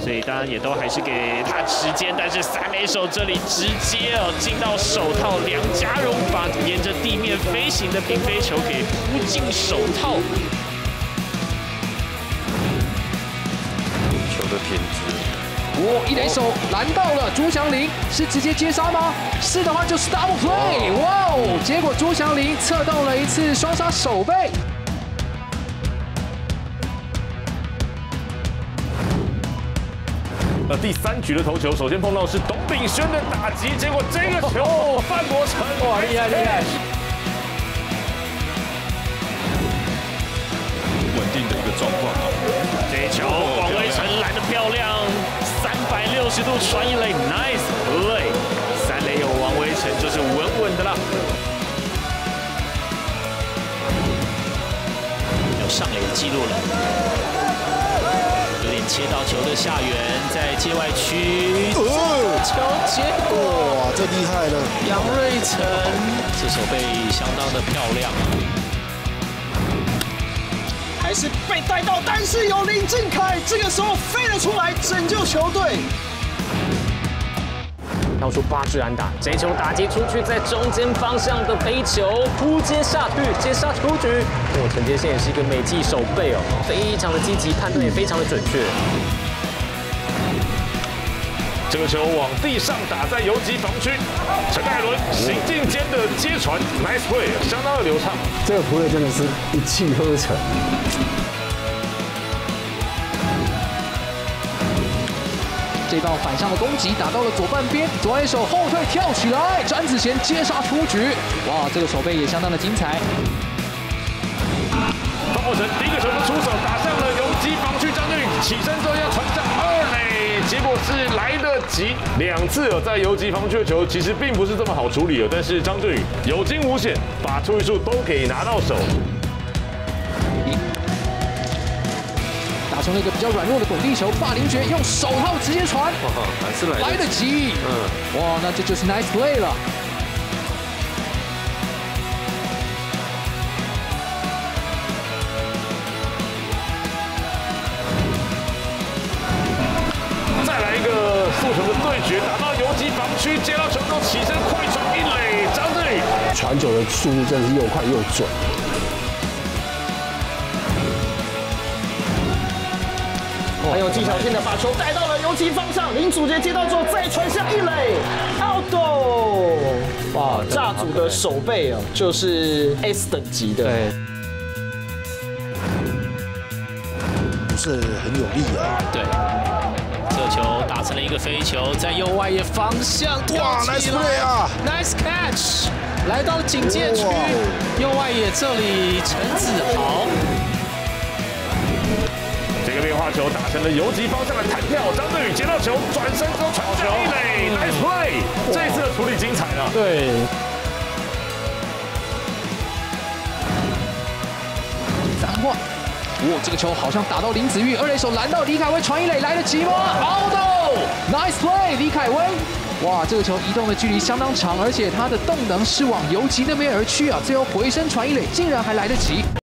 所以当然也都还是给他时间，但是三垒手这里直接进到手套，梁家荣把沿着地面飞行的平飞球给扑进手套。 球的品质。 一垒手拦到了朱祥林，是直接接杀吗？是的话就是 double play， 哇哦！结果朱祥林策动了一次双杀守备。 第3局的投球，首先碰到是董秉轩的打击，结果这个球范国成，哇，厉害厉害！ 稳定的一个状况啊。 这一球王威成拦得漂亮，360度传一垒 ，nice play！ 三垒有王威成就是稳稳的啦。有上垒的记录了。 有点切到球的下缘，在界外区，球结果， 哇，这厉害了！ 杨瑞成这手背相当的漂亮， 还是被带到，但是有林敬凯这个时候飞了出来拯救球队。 跳出8支安打，这球打击出去，在中间方向的飞球扑接下去，接杀出局。陈杰宪也是一个美技手背非常的积极，判断也非常的准确。 这个球往地上打在游击防区，陈凯伦行进间的接传 ，nice play， 相当的流畅。 这个 play 真的是一气呵成。 这棒反向的攻击打到了左半边，左外手后退跳起来，詹子贤接杀出局。哇，这个手背也相当的精彩。 范国成第一个球就出手，打向了游击防区，张振宇起身之后要传向2垒，结果是来得及，2次在游击防区的球其实并不是这么好处理但是张振宇有惊无险，把出局数都给拿到手。 打成了一个比较软弱的滚地球，霸凌爵用手套直接传， 还是来得及。哇，那这就是 nice play 了。 再来一个速球的对决，打到游击防区，接到球之后起身快传一垒，张振宇传球的速度真的是又快又准。 很有技巧性的把球带到了游击方向，林祖杰接到之后再传向一垒 ，out！ 哇，炸组的手背就是 S 等级的， 对， 不是很有力对，这球打成了一个飞球，在右外野方向哇，nice play 啊 ，nice catch， 来到了警戒区，右外野这里陈子豪。 这个变化球打成了游击方向的弹跳，张振宇接到球，转身之后传向一垒 ，nice play！ 这一次的处理精彩了。 对。3换，哇，这个球好像打到林子玉，2垒手拦到李凯威传一垒，来得及吗 ？out！nice play， 李凯威。哇，这个球移动的距离相当长，而且他的动能是往游击那边而去啊，最后回身传一垒，竟然还来得及。